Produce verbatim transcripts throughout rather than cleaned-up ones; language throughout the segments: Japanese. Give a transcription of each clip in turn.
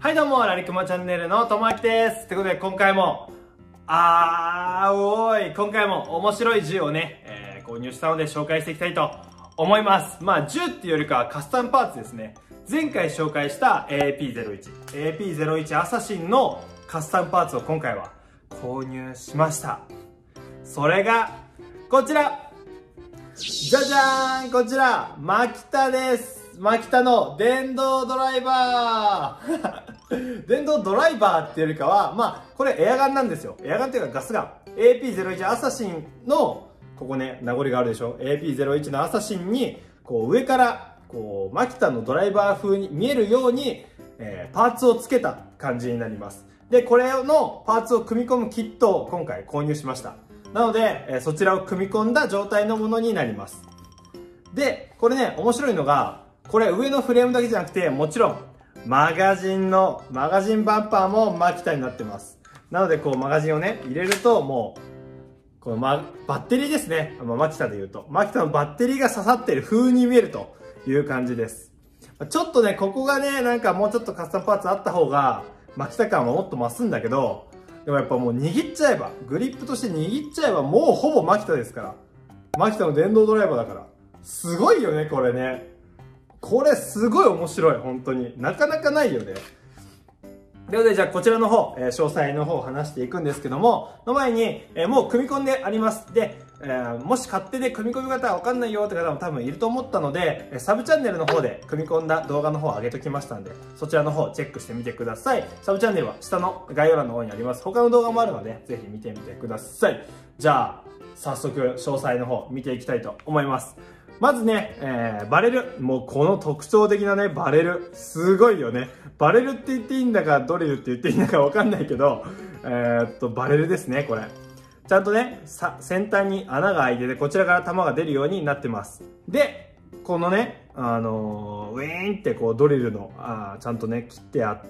はいどうも、ラリクマチャンネルのともあきです。ということで今回も、あーおーい、今回も面白い銃をね、えー、購入したので紹介していきたいと思います。まあ銃っていうよりかはカスタムパーツですね。前回紹介した エーピーゼロイチ、エーピーゼロイチ アサシンのカスタムパーツを今回は購入しました。それが、こちらじゃじゃーん、こちらマキタです。マキタの電動ドライバー電動ドライバーっていうよりかは、まあ、これエアガンなんですよ。エアガンっていうかガスガン。エーピーゼロイチ アサシンの、ここね、名残があるでしょ ?エーピーゼロイチ のアサシンに、こう上から、こう、マキタのドライバー風に見えるように、えー、パーツをつけた感じになります。で、これのパーツを組み込むキットを今回購入しました。なので、えー、そちらを組み込んだ状態のものになります。で、これね、面白いのが、これ上のフレームだけじゃなくて、もちろん、マガジンの、マガジンバンパーもマキタになってます。なので、こう、マガジンをね、入れると、もう、このマ、バッテリーですね。まあ、マキタで言うと。マキタのバッテリーが刺さってる風に見えるという感じです。ちょっとね、ここがね、なんかもうちょっとカスタムパーツあった方が、マキタ感はもっと増すんだけど、でもやっぱもう握っちゃえば、グリップとして握っちゃえば、もうほぼマキタですから。マキタの電動ドライバーだから。すごいよね、これね。これすごい面白い、本当に。なかなかないよね。ということで、じゃあこちらの方、えー、詳細の方を話していくんですけども、の前に、えー、もう組み込んであります。で、えー、もし勝手で組み込み方わかんないよって方も多分いると思ったので、サブチャンネルの方で組み込んだ動画の方を上げときましたんで、そちらの方チェックしてみてください。サブチャンネルは下の概要欄の方にあります。他の動画もあるので、ぜひ見てみてください。じゃあ、早速詳細の方見ていきたいと思います。まずね、えー、バレル。もうこの特徴的なね、バレル。すごいよね。バレルって言っていいんだか、ドリルって言っていいんだかわかんないけど、えー、っと、バレルですね、これ。ちゃんとね、さ、先端に穴が開いてて、こちらから弾が出るようになってます。で、このね、あのー、ウィーンってこうドリルの、あーちゃんとね、切ってあって、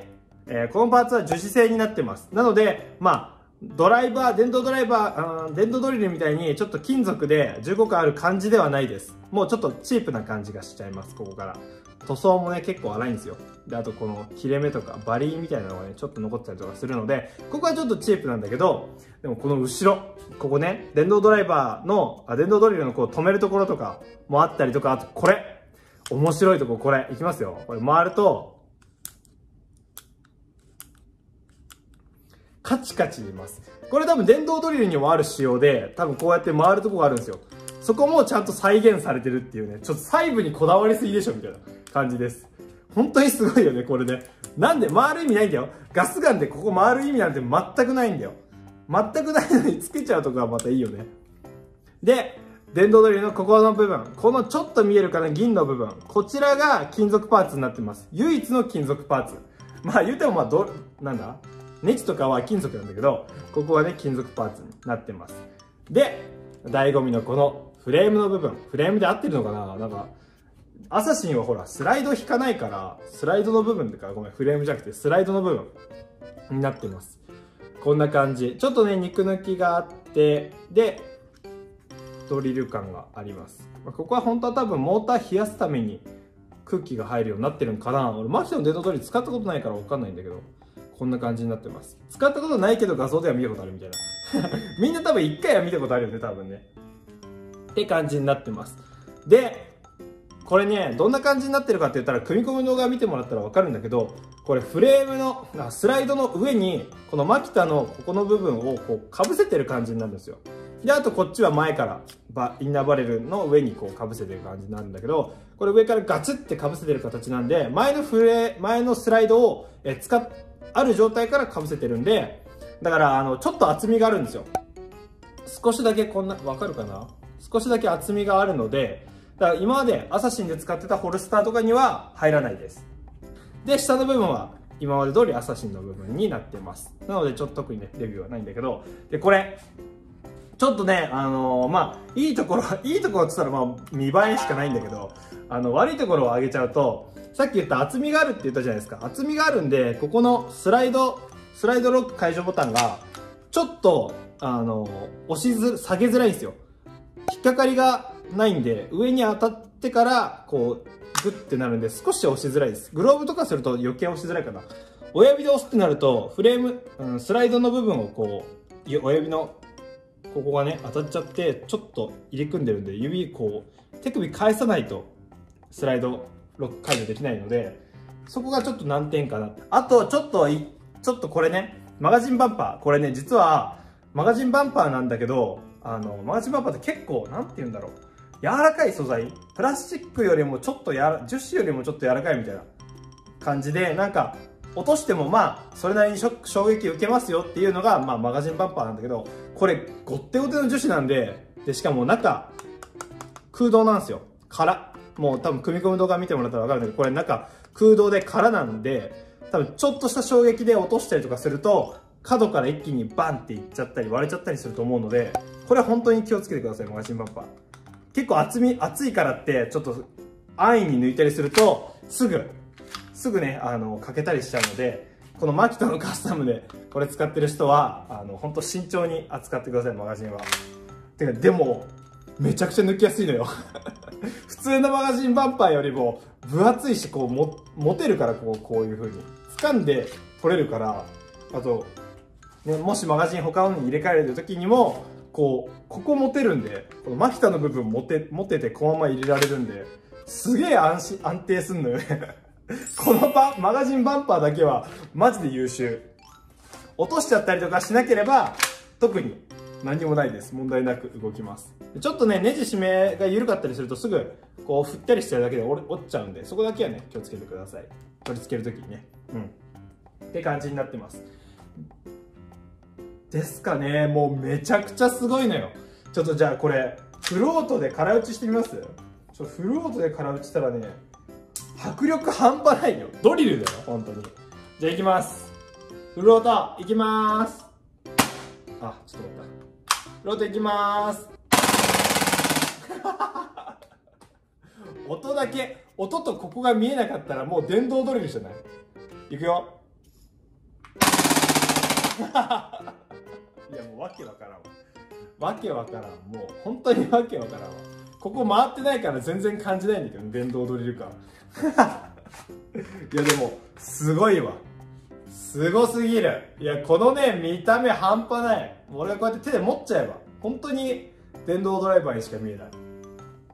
えー、このパーツは樹脂製になってます。なので、まあ、ドライバー、電動ドライバー、あー電動ドリルみたいにちょっと金属でじゅうごかんある感じではないです。もうちょっとチープな感じがしちゃいます、ここから。塗装もね、結構粗いんですよ。で、あとこの切れ目とかバリーみたいなのがね、ちょっと残ってたりとかするので、ここはちょっとチープなんだけど、でもこの後ろ、ここね、電動ドライバーの、あ電動ドリルのこう止めるところとかもあったりとか、あとこれ、面白いとここれ、いきますよ。これ回ると、カチカチ言います。これ多分電動ドリルにもある仕様で、多分こうやって回るとこがあるんですよ。そこもちゃんと再現されてるっていうね、ちょっと細部にこだわりすぎでしょみたいな感じです。本当にすごいよね、これね。なんで回る意味ないんだよ。ガスガンでここ回る意味なんて全くないんだよ。全くないのにつけちゃうとこがまたいいよね。で、電動ドリルのここの部分、このちょっと見えるかな銀の部分、こちらが金属パーツになってます。唯一の金属パーツ。まあ言うてもまあど、なんだネジとかは金属なんだけど、ここはね、金属パーツになってます。で、醍醐味のこのフレームの部分。フレームで合ってるのかななんか、アサシンはほら、スライド引かないから、スライドの部分だから、ごめん、フレームじゃなくて、スライドの部分になってます。こんな感じ。ちょっとね、肉抜きがあって、で、ドリル感があります。ここは本当は多分モーター冷やすために空気が入るようになってるのかな俺、マキタの電動ドリル使ったことないからわかんないんだけど。こんな感じになってます。使ったことないけど画像では見たことあるみたいな。みんな多分一回は見たことあるよね、多分ね。って感じになってます。で、これね、どんな感じになってるかって言ったら、組み込む動画見てもらったらわかるんだけど、これフレームの、スライドの上に、このマキタのここの部分をこう被せてる感じになるんですよ。で、あとこっちは前からバインナーバレルの上にこう被せてる感じになるんだけど、これ上からガツって被せてる形なんで、前のフレ、前のスライドをえ使っある状態から被せてるんで、だから、あの、ちょっと厚みがあるんですよ。少しだけこんな、わかるかな？少しだけ厚みがあるので、だから今までアサシンで使ってたホルスターとかには入らないです。で、下の部分は今まで通りアサシンの部分になってます。なので、ちょっと特にね、レビューはないんだけど、で、これ、ちょっとね、あのー、まあ、いいところ、いいところって言ったら、まあ、見栄えしかないんだけど、あの、悪いところを上げちゃうと、さっき言った厚みがあるって言ったじゃないですか。厚みがあるんで、ここのスライド、スライドロック解除ボタンが、ちょっと、あの、押しず、下げづらいんですよ。引っかかりがないんで、上に当たっってからこうグッてなるんで少し押しづらいです。グローブとかすると余計押しづらいかな。親指で押すってなるとフレーム、うん、スライドの部分をこう親指のここがね当たっちゃってちょっと入り組んでるんで、指こう手首返さないとスライドロック解除できないので、そこがちょっと難点かな。あとちょっといちょっとこれね、マガジンバンパー、これね実はマガジンバンパーなんだけど、あのマガジンバンパーって結構なんて言うんだろう、柔らかい素材、プラスチックよりもちょっとやら樹脂よりもちょっと柔らかいみたいな感じで、なんか落としてもまあそれなりに衝撃受けますよっていうのが、まあ、マガジンバンパーなんだけど、これごってごての樹脂なんで、でしかも中空洞なんですよ。空、もう多分組み込む動画見てもらったら分かるんだけど、これ中空洞で空なんで、多分ちょっとした衝撃で落としたりとかすると角から一気にバンっていっちゃったり割れちゃったりすると思うので、これは本当に気をつけてください。マガジンバンパー結構厚み厚いからってちょっと安易に抜いたりするとすぐすぐねあの欠けたりしちゃうので、このマキタのカスタムでこれ使ってる人はあの本当慎重に扱ってください。マガジンはてかでもめちゃくちゃ抜きやすいのよ普通のマガジンバンパーよりも分厚いし、こうも持てるから、こうこういう風に掴んで取れるから、あと、ね、もしマガジン他のに入れ替える時にもこうここ持てるんで、このマキタの部分持て持っててこのまま入れられるんで、すげえ安心安定すんのよねこのバマガジンバンパーだけはマジで優秀。落としちゃったりとかしなければ特に何もないです。問題なく動きます。ちょっとねネジ締めが緩かったりするとすぐこう振ったりしてるだけで折っちゃうんで、そこだけはね気をつけてください。取り付ける時にね、うんって感じになってますですかね。もうめちゃくちゃすごいのよ。ちょっとじゃあこれフロートで空打ちしてみます。ちょフロートで空打ちしたらね迫力半端ないよ。ドリルだよ本当に。じゃあいきます。フロートいきます。あ、ちょっと待った。フロートいきます。音だけ、音とここが見えなかったらもう電動ドリルじゃない。いくよいやもうわけわからんわ。わけわからん。もう本当にわけわからんわ。ここ回ってないから全然感じないんだけど、電動ドリルかいやでもすごいわ。すごすぎる。いやこのね見た目半端ない。俺がこうやって手で持っちゃえば本当に電動ドライバーにしか見えない。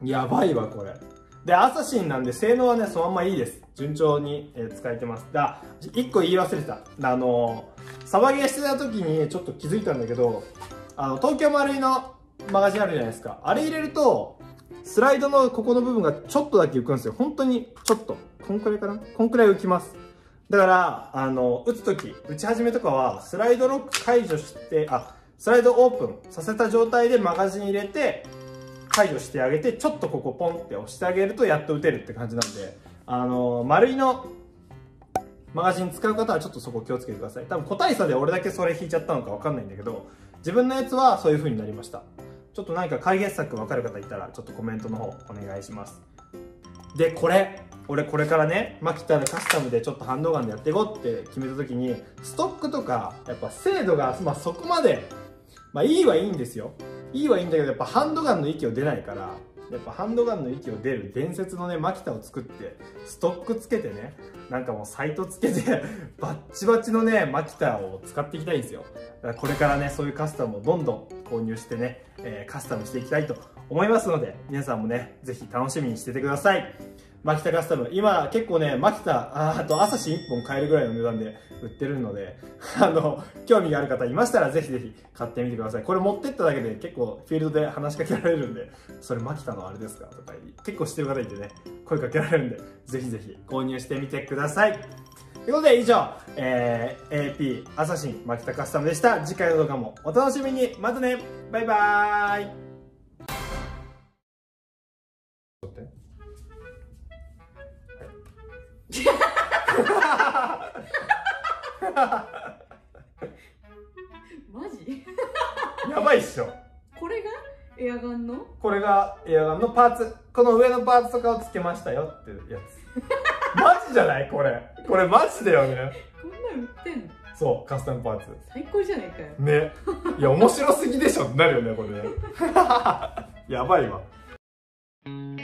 やばいわこれで。アサシンなんで性能はねそのままいいです。順調に、えー、使えてます。だいっこ言い忘れてた。あのー、サバゲーしてた時にちょっと気づいたんだけど、あの東京丸井のマガジンあるじゃないですか。あれ入れるとスライドのここの部分がちょっとだけ浮くんですよ。本当にちょっとこんくらいかな、こんくらい浮きます。だからあの打つ時打ち始めとかはスライドロック解除して、あスライドオープンさせた状態でマガジン入れて解除してあげて、ちょっとここポンって押してあげるとやっと打てるって感じなんで、あの丸いのマガジン使う方はちょっとそこ気をつけてください。多分個体差で俺だけそれ引いちゃったのか分かんないんだけど、自分のやつはそういう風になりました。ちょっと何か解決策分かる方いたらちょっとコメントの方お願いします。でこれ俺これからねマキタのカスタムでちょっとハンドガンでやっていこうって決めた時に、ストックとかやっぱ精度が、まあ、そこまでまあいいはいいんですよ。いいはいいんだけど、やっぱハンドガンの息を出ないから、やっぱハンドガンの息を出る伝説のねマキタを作ってストックつけてね、なんかもうサイトつけてバッチバチのねマキタを使っていきたいんですよ。だからこれからねそういうカスタムをどんどん購入してね、えー、カスタムしていきたいと思いますので、皆さんもねぜひ楽しみにしててください。マキタカスタム今結構ねマキタあとアサシンいっぽん買えるぐらいの値段で売ってるのであの興味がある方いましたらぜひぜひ買ってみてください。これ持ってっただけで結構フィールドで話しかけられるんで、それマキタのあれですかとか結構知ってる方いてね声かけられるんで、ぜひぜひ購入してみてください。ということで以上、えー、エーピー アサシンマキタカスタムでした。次回の動画もお楽しみに。またね、バイバーイ。 マジやばいっしょ。 これがエアガンのこれがエアガンのパーツ、この上のパーツとかをつけましたよってやつマジじゃないこれ。これマジだよね。 こんなん売ってんの？ そう、カスタムパーツ最高じゃないかよね。いや面白すぎでしょってなるよねこれねやばいわ。